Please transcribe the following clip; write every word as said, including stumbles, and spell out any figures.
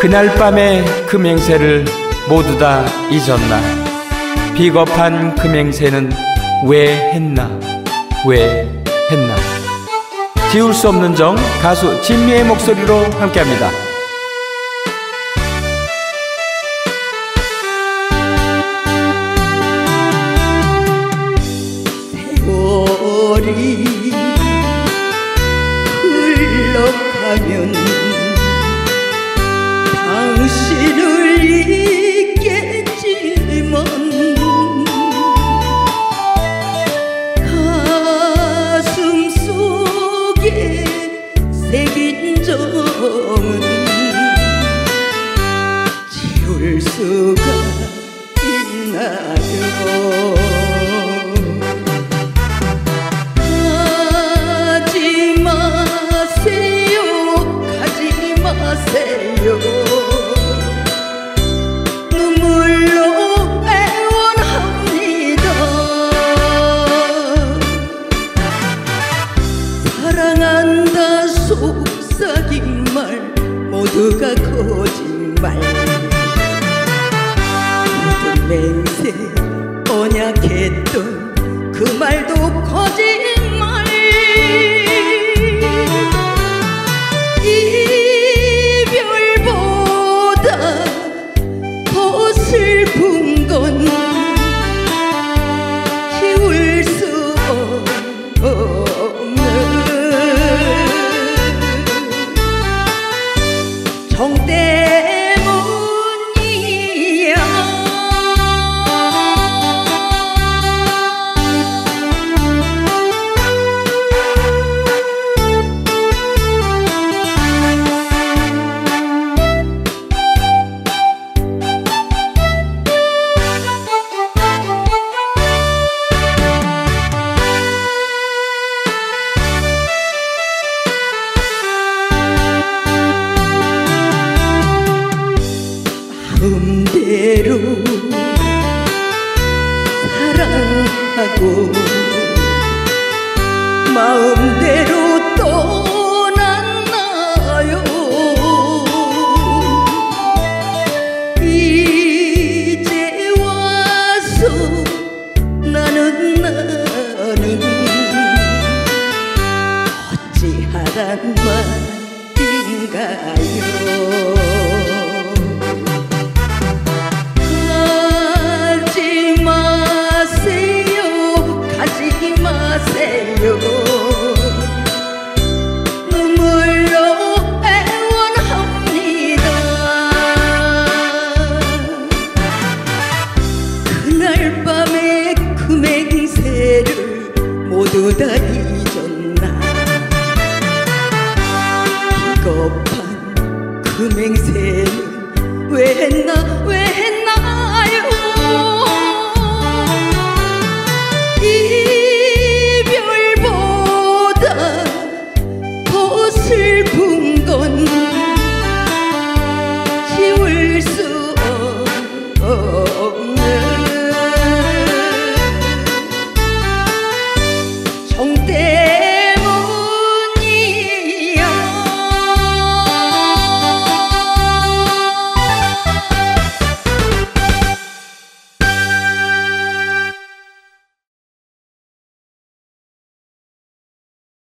그날 밤의 그 맹세를 모두 다 잊었나. 비겁한 그 맹세는 왜 했나 왜 했나. 지울 수 없는 정, 가수 진미의 목소리로 함께합니다. 세월이 흘러가면 당신을 잊겠지만 가슴 속에 새긴 정은 지울 수가 있나요? 가지 마세요, 가지 마세요. 눈물로 애원합니다. 사랑한다 속삭인 말 모두가 거짓말. 모든 맹세 언약했던 그 말도 거짓말. 이별보다 더 슬픈 건 지울 수 없는 정 때문이야. 마음대로 사랑하고 마음대로 떠났나요? 이제 와서 나는 나는 어찌하란 말인가요? 눈물로 애원합니다. 그날 밤의 그 맹세를 모두 다 잊었나. 비겁한 그 맹세는 왜 했나 왜